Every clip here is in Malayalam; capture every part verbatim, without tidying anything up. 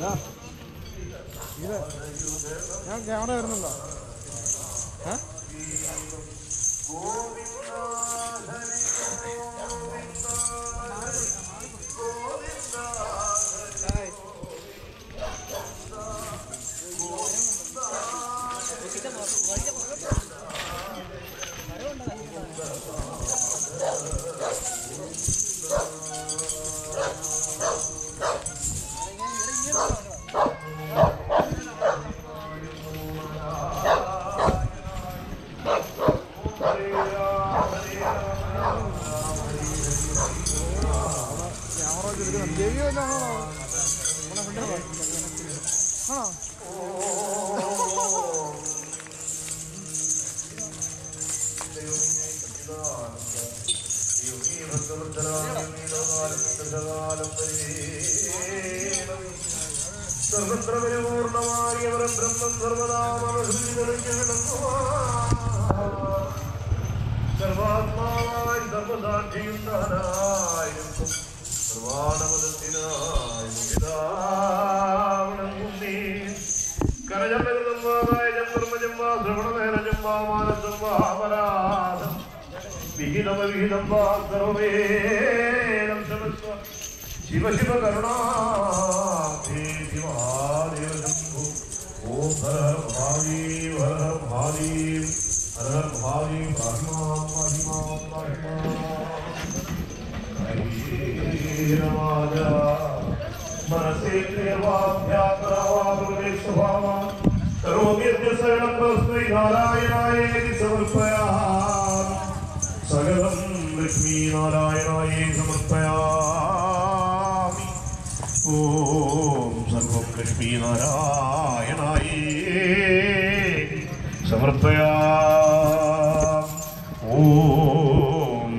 ഇത് ഞാൻ ക്യാമറ വരുന്നുണ്ടോ? ഏ शिव शिव करुणा शिव महादेव शंभु ओम हर हर महादेव हर हर महादेव हर हर महादेव महिमा महिमा महिमा राजा मनसे क्रियवाभ्याकरावागुणे स्वभावा करोम्यद्य सकलं तस्मै नारायणाय समर्पयामि सकलं लक्ष्मी नारायणाय समर्पयामि ओम सर्वं लक्ष्मी नारायणाय समर्पयामि ओम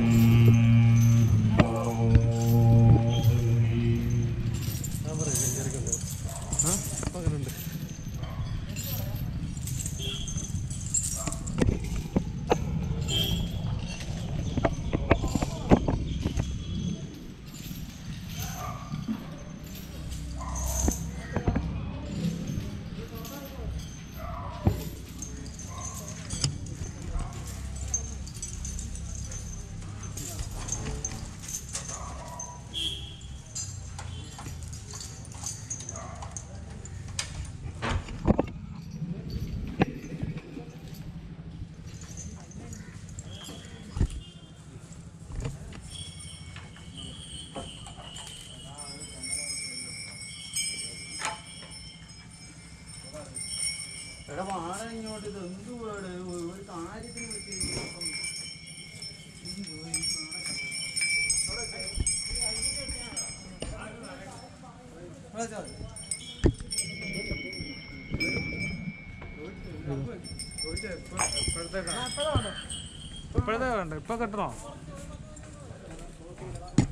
ഇങ്ങോട്ട് ഇത് എന്തുവാണ് ഒരു കാര്യത്തിന് ഇപ്പോഴത്തെ വേണ്ട ഇപ്പൊ കെട്ടണോ?